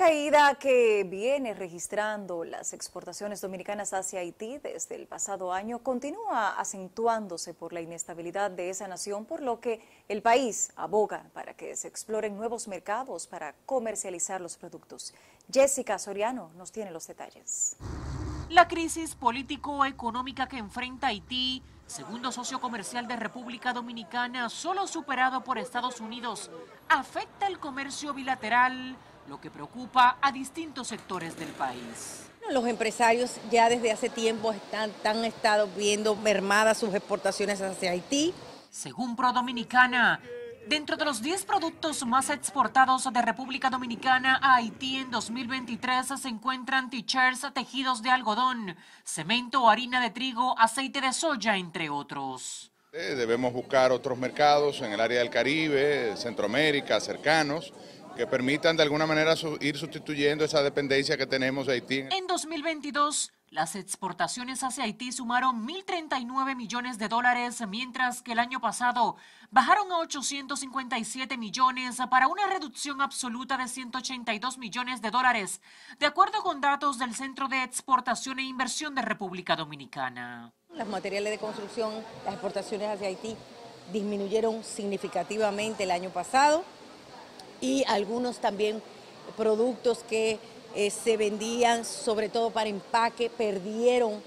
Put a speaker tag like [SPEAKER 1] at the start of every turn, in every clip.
[SPEAKER 1] caída que viene registrando las exportaciones dominicanas hacia Haití desde el pasado año continúa acentuándose por la inestabilidad de esa nación, por lo que el país aboga para que se exploren nuevos mercados para comercializar los productos. Jessica Soriano nos tiene los detalles.
[SPEAKER 2] La crisis político-económica que enfrenta Haití, segundo socio comercial de República Dominicana, solo superado por Estados Unidos, afecta el comercio bilateral, lo que preocupa a distintos sectores del país.
[SPEAKER 3] Los empresarios ya desde hace tiempo han estado viendo mermadas sus exportaciones hacia Haití.
[SPEAKER 2] Según ProDominicana, dentro de los 10 productos más exportados de República Dominicana a Haití en 2023 se encuentran t-shirts, tejidos de algodón, cemento, harina de trigo, aceite de soya, entre otros.
[SPEAKER 4] Debemos buscar otros mercados en el área del Caribe, Centroamérica, cercanos, que permitan de alguna manera ir sustituyendo esa dependencia que tenemos de Haití.
[SPEAKER 2] En 2022, las exportaciones hacia Haití sumaron 1.039 millones de dólares, mientras que el año pasado bajaron a 857 millones para una reducción absoluta de 182 millones de dólares, de acuerdo con datos del Centro de Exportación e Inversión de República Dominicana.
[SPEAKER 3] Los materiales de construcción, las exportaciones hacia Haití disminuyeron significativamente el año pasado y algunos también productos que se vendían sobre todo para empaque, perdieron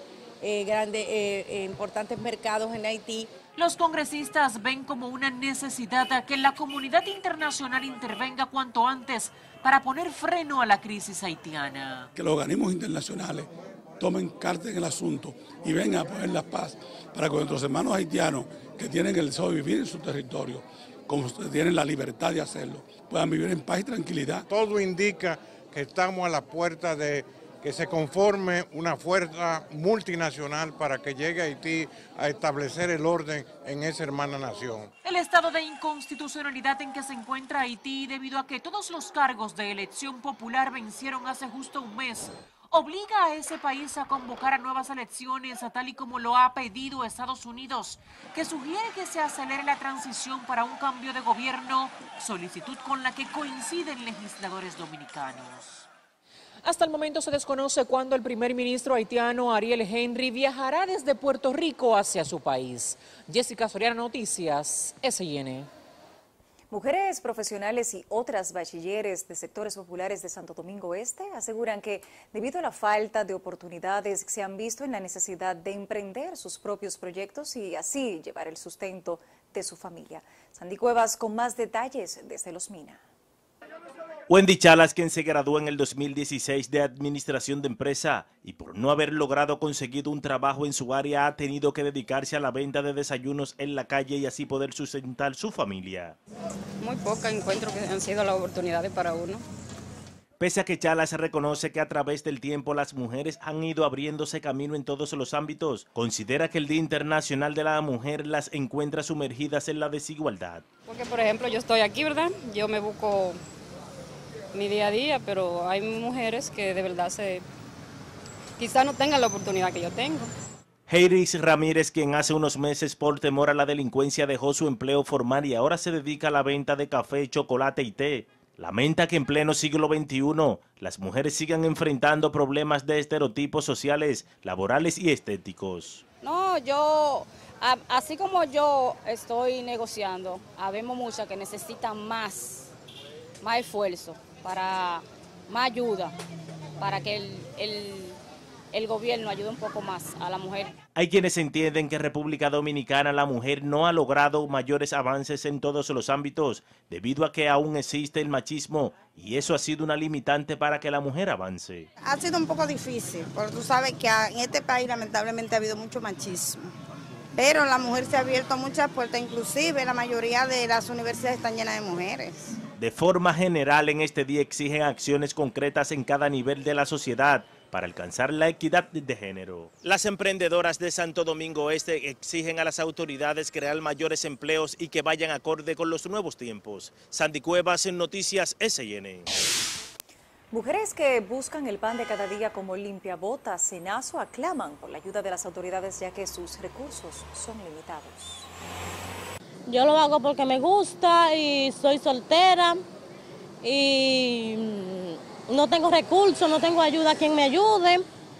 [SPEAKER 3] importantes mercados en Haití.
[SPEAKER 2] Los congresistas ven como una necesidad que la comunidad internacional intervenga cuanto antes para poner freno a la crisis haitiana.
[SPEAKER 5] Que los organismos internacionales tomen carta en el asunto y vengan a poner la paz para que nuestros hermanos haitianos que tienen el deseo de vivir en su territorio, como tienen la libertad de hacerlo, puedan vivir en paz y tranquilidad.
[SPEAKER 6] Todo indica que estamos a la puerta de que se conforme una fuerza multinacional para que llegue a Haití a establecer el orden en esa hermana nación.
[SPEAKER 2] El estado de inconstitucionalidad en que se encuentra Haití, debido a que todos los cargos de elección popular vencieron hace justo un mes, obliga a ese país a convocar a nuevas elecciones, tal y como lo ha pedido Estados Unidos, que sugiere que se acelere la transición para un cambio de gobierno, solicitud con la que coinciden legisladores dominicanos. Hasta el momento se desconoce cuándo el primer ministro haitiano Ariel Henry viajará desde Puerto Rico hacia su país. Jessica Soriano, Noticias, SIN.
[SPEAKER 1] Mujeres profesionales y otras bachilleres de sectores populares de Santo Domingo Este aseguran que debido a la falta de oportunidades se han visto en la necesidad de emprender sus propios proyectos y así llevar el sustento de su familia. Sandy Cuevas con más detalles desde Los Mina.
[SPEAKER 7] Wendy Chalas, quien se graduó en el 2016 de Administración de Empresa y por no haber logrado conseguir un trabajo en su área ha tenido que dedicarse a la venta de desayunos en la calle y así poder sustentar su familia.
[SPEAKER 8] Muy pocas encuentro que han sido las oportunidades para uno.
[SPEAKER 7] Pese a que Chalas reconoce que a través del tiempo las mujeres han ido abriéndose camino en todos los ámbitos, considera que el Día Internacional de la Mujer las encuentra sumergidas en la desigualdad.
[SPEAKER 8] Porque, por ejemplo, yo estoy aquí, ¿verdad? Yo me busco mi día a día, pero hay mujeres que de verdad quizás no tengan la oportunidad que yo tengo.
[SPEAKER 7] Heiris Ramírez, quien hace unos meses por temor a la delincuencia dejó su empleo formal y ahora se dedica a la venta de café, chocolate y té, lamenta que en pleno siglo XXI las mujeres sigan enfrentando problemas de estereotipos sociales, laborales y estéticos.
[SPEAKER 8] No, así como yo estoy negociando, habemos muchas que necesitan más esfuerzo, más ayuda, para que el gobierno ayude un poco más a la mujer.
[SPEAKER 7] Hay quienes entienden que en República Dominicana la mujer no ha logrado mayores avances en todos los ámbitos debido a que aún existe el machismo y eso ha sido una limitante para que la mujer avance.
[SPEAKER 9] Ha sido un poco difícil, porque tú sabes que en este país lamentablemente ha habido mucho machismo, pero la mujer se ha abierto muchas puertas, inclusive la mayoría de las universidades están llenas de mujeres.
[SPEAKER 7] De forma general, en este día exigen acciones concretas en cada nivel de la sociedad para alcanzar la equidad de género. Las emprendedoras de Santo Domingo Este exigen a las autoridades crear mayores empleos y que vayan acorde con los nuevos tiempos. Sandy Cuevas en Noticias SIN.
[SPEAKER 1] Mujeres que buscan el pan de cada día como limpiabotas, Cenazo, aclaman por la ayuda de las autoridades ya que sus recursos son limitados.
[SPEAKER 10] Yo lo hago porque me gusta y soy soltera y no tengo recursos, no tengo ayuda a quien me ayude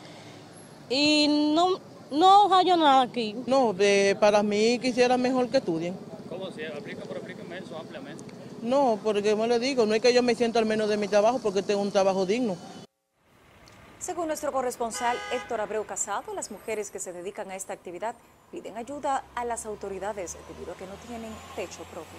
[SPEAKER 10] y no hallo nada aquí.
[SPEAKER 11] No, para mí quisiera mejor que estudien.
[SPEAKER 12] ¿Cómo se aplica eso ampliamente?
[SPEAKER 11] No, porque como le digo, no es que yo me sienta al menos de mi trabajo porque tengo un trabajo digno.
[SPEAKER 1] Según nuestro corresponsal Héctor Abreu Casado, las mujeres que se dedican a esta actividad piden ayuda a las autoridades debido a que no tienen techo propio.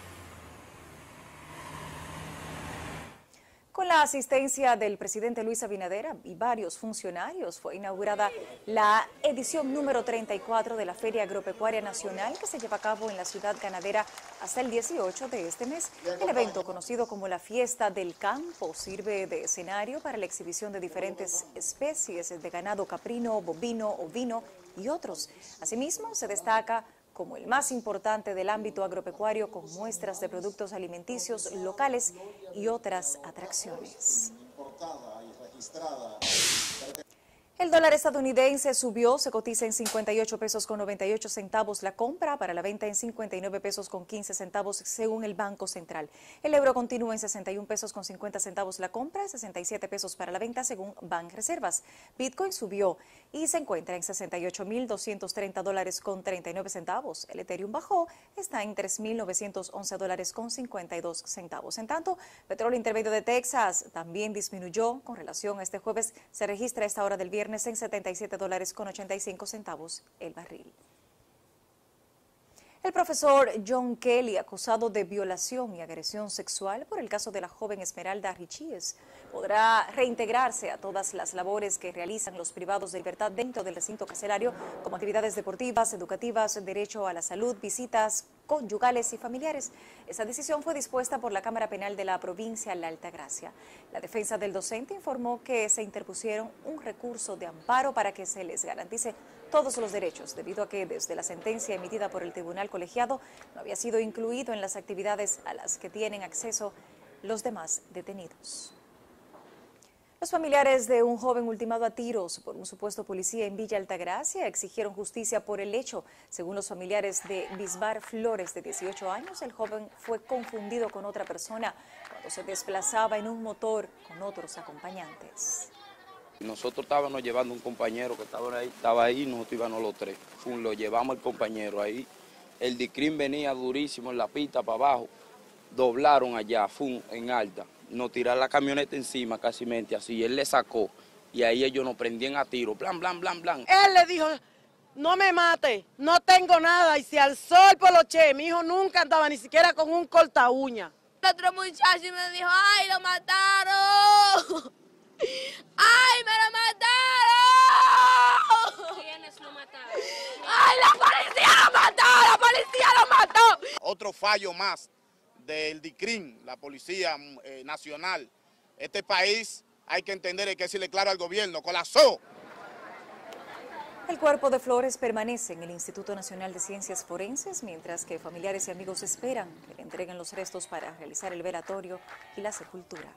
[SPEAKER 1] Con la asistencia del presidente Luis Abinader y varios funcionarios, fue inaugurada la edición número 34 de la Feria Agropecuaria Nacional, que se lleva a cabo en la ciudad ganadera hasta el 18 de este mes. El evento, conocido como la Fiesta del Campo, sirve de escenario para la exhibición de diferentes especies de ganado caprino, bovino, ovino y otros. Asimismo, se destaca como el más importante del ámbito agropecuario, con muestras de productos alimenticios locales y otras atracciones. El dólar estadounidense subió, se cotiza en 58 pesos con 98 centavos la compra, para la venta en 59 pesos con 15 centavos según el Banco Central. El euro continúa en 61 pesos con 50 centavos la compra, 67 pesos para la venta según Banreservas. Bitcoin subió y se encuentra en $68,230 con 39 centavos. El Ethereum bajó, está en $3,911 con 52 centavos. En tanto, petróleo intermedio de Texas también disminuyó con relación a este jueves. Se registra a esta hora del viernes en $77 con 85 centavos el barril. El profesor John Kelly, acusado de violación y agresión sexual por el caso de la joven Esmeralda Richíes, podrá reintegrarse a todas las labores que realizan los privados de libertad dentro del recinto carcelario, como actividades deportivas, educativas, derecho a la salud, visitas conyugales y familiares. Esa decisión fue dispuesta por la Cámara Penal de la provincia La Altagracia. La defensa del docente informó que se interpusieron un recurso de amparo para que se les garantice todos los derechos, debido a que desde la sentencia emitida por el Tribunal Colegiado no había sido incluido en las actividades a las que tienen acceso los demás detenidos. Los familiares de un joven ultimado a tiros por un supuesto policía en Villa Altagracia exigieron justicia por el hecho. Según los familiares de Bisbar Flores, de 18 años, el joven fue confundido con otra persona cuando se desplazaba en un motor con otros acompañantes.
[SPEAKER 13] Nosotros estábamos llevando un compañero que estaba ahí, nosotros íbamos los tres. Lo llevamos el compañero ahí. El DICRIM venía durísimo en la pista para abajo. Doblaron allá, en alta. Nos tiraron la camioneta encima, casi mente así. Él le sacó y ahí ellos nos prendían a tiro. Blan, blan, blan, blan.
[SPEAKER 14] Él le dijo, no me mate, no tengo nada. Y se alzó el poloche. Mi hijo nunca andaba ni siquiera con un corta uña.
[SPEAKER 15] El otro muchacho me dijo, ¡ay, lo mataron! ¡Ay, me lo mataron!
[SPEAKER 10] ¿Quiénes lo mataron?
[SPEAKER 15] ¡Ay, la policía lo mató! ¡La policía lo mató!
[SPEAKER 16] Otro fallo más del DICRIM, la Policía Nacional. Este país hay que entender, hay que decirle claro al gobierno, colapsó.
[SPEAKER 1] El cuerpo de Flores permanece en el Instituto Nacional de Ciencias Forenses, mientras que familiares y amigos esperan que le entreguen los restos para realizar el velatorio y la sepultura.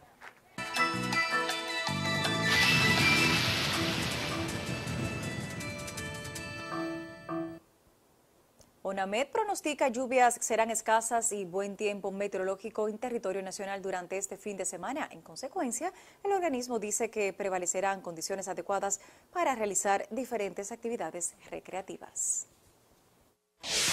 [SPEAKER 1] ONAMED pronostica lluvias serán escasas y buen tiempo meteorológico en territorio nacional durante este fin de semana. En consecuencia, el organismo dice que prevalecerán condiciones adecuadas para realizar diferentes actividades recreativas.